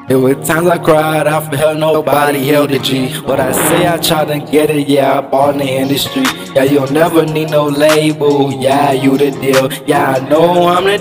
There were times I cried, I felt nobody held the G. What I say, I try to get it, yeah, I bought in the industry. Yeah, you'll never need no label, yeah, you the deal. Yeah, I know I'm the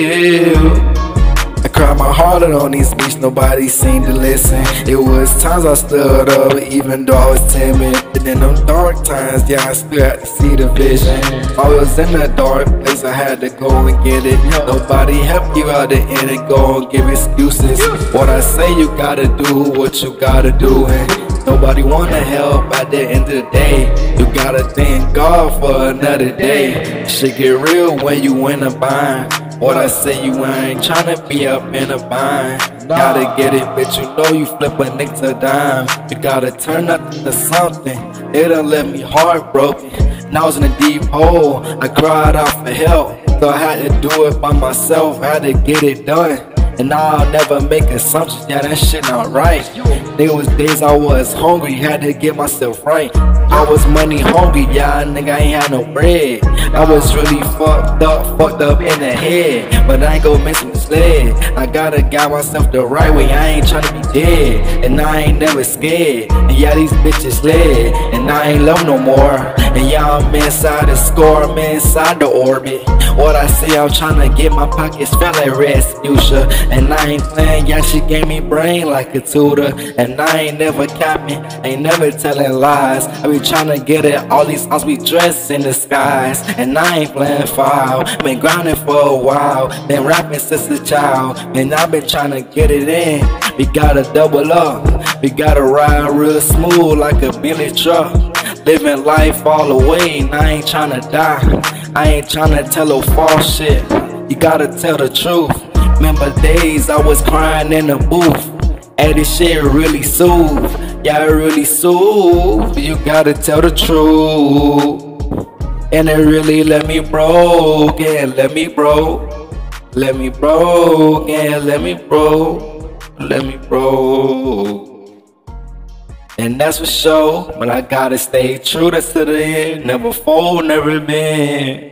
deal. I cried my heart out on these beats, nobody seemed to listen. It was times I stood up, even though I was timid. And in them dark times, yeah, I still had to see the vision. I was in that dark place, I had to go and get it. Nobody helped you out the end and go and give excuses. What I say, you gotta do what you gotta do. And nobody wanna help at the end of the day. You gotta thank God for another day. Shit get real when you in a bind. What I say, you ain't tryna be up in a bind. Gotta get it, bitch, you know you flip a nick to a dime. You gotta turn nothing to something. It done left me heartbroken. And I was in a deep hole, I cried out for help. So I had to do it by myself, I had to get it done. And now I'll never make assumptions, yeah, that shit not right. There was days I was hungry, had to get myself right. I was money hungry, yeah, nigga, I ain't had no bread. I was really fucked up in the head. But I ain't gon' miss misled. I gotta guide myself the right way, I ain't tryna be dead. And I ain't never scared. And yeah, these bitches led. And I ain't love no more. And yeah, I'm inside the score, I'm inside the orbit. What I say, I'm tryna get my pockets felt like Rasputia. And I ain't playing, yeah, she gave me brain like a tutor. And I ain't never capping, ain't never telling lies. I be tryna get it, all these songs be dressed in disguise. And I ain't playing foul, been grinding for a while. Been rapping since a child, and I been tryna get it in. We gotta double up, we gotta ride real smooth like a Billy truck. Living life all the way, and I ain't tryna die. I ain't tryna tell no false shit, you gotta tell the truth. Remember days I was crying in the booth. Hey, this shit really soothe, yeah, it really soothe. You gotta tell the truth. And it really let me broke, yeah, let me broke. Let me broke, yeah, let me broke. Let me broke. And that's for sure, but I gotta stay true, that's to the end. Never fold, never bend.